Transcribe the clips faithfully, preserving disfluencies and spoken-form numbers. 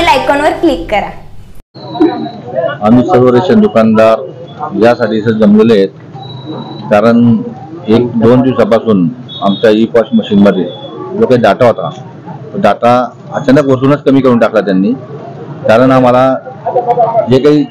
आयकॉनवर क्लिक करा। आम्ही सर्व रेशन दुकानदार यासाठी इथे जमलेले आहेत, कारण एक दोन दिवसापासून आमच्या ई पॉस मशीनमध्ये जो काही डाटा होता तो डाटा अचानक वरतूनच कमी करून टाकला त्यांनी। कारण आम्हाला जे काही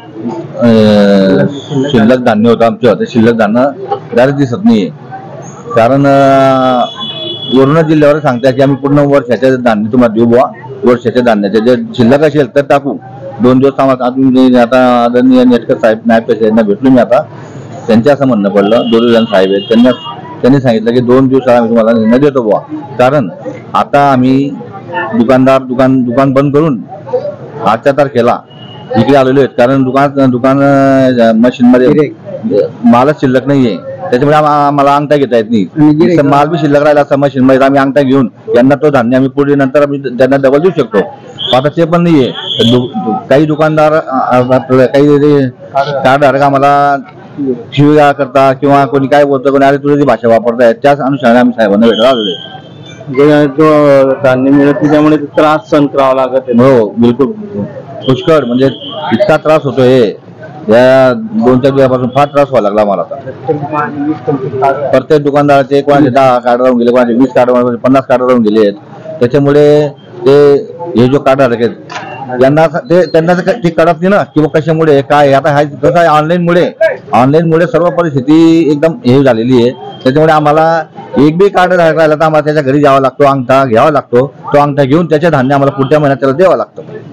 शिल्लक धान्य होतं आमचं ते शिल्लक धान्य डायरेक्ट दिसत नाही आहे। कारण वरून जिल्ह्यावर सांगतात की आम्ही पूर्ण वर्षाचे धान्य तुम्हाला देऊ बुवा, वर्षाच्या धान्याचे जे शिल्लक असेल तर टाकू। दोन दिवस आम्हाला आता आदरणीय नेटकर साहेब नायब तहसीलदारांना भेटलो मी, आता त्यांच्या असं म्हणणं पडलं, दोन साहेब आहेत त्यांना त्यांनी सांगितलं की दोन दिवसाला आम्ही तुम्हाला निर्णय देतो बुवा। कारण आता आम्ही दुकानदार दुकान दुकान बंद करून आजच्या तारखेला इकडे आलेलो आहेत, कारण दुकान दुकान मशीनमध्ये मालच शिल्लक नाहीये, त्याच्यामुळे आम्हाला अंगठा घेता येत नाही। माल बी शिल्लक राहिला असता मशीन मध्ये आम्ही अंगठा घेऊन यांना तो धान्य आम्ही पुढे नंतर आम्ही त्यांना डबल देऊ शकतो। आता ते पण नाहीये। काही दुकानदार काही कार्डधारक आम्हाला शिव्या करता किंवा कोणी काय बोलतं, कोणी अरे तुझी भाषा वापरताय, त्याच अनुषंगाने आम्ही साहेबांना भेटायला आलेलो आहे। जो धान्य मिळत त्यामुळे त्रास सहन करावा लागत आहे। हो बिलकुल, पुष्कळ म्हणजे इतका त्रास होतोय या दोन चार दिवसापासून, फार त्रास व्हायला लागला मला। प्रत्येक दुकानदाराचे कोणाचे दहा कार्ड राहून गेले, कोणाचे वीस कार्ड पन्नास कार्ड राहून गेले आहेत। त्याच्यामुळे ते हे जो कार्ड आहेत यांना ते त्यांना ते कळत नाही ना किंवा कशामुळे काय। आता हा कसं आहे, ऑनलाईन मुळे ऑनलाईन मुळे सर्व परिस्थिती एकदम हे झालेली आहे। त्याच्यामुळे आम्हाला एक बी कार्ड राहिला तर आम्हाला त्याच्या घरी जावं लागतो, अंगठा घ्यावा लागतो, तो अंगठा घेऊन त्याचे धान्य आम्हाला पुढच्या महिन्यात त्याला द्यावं लागतं।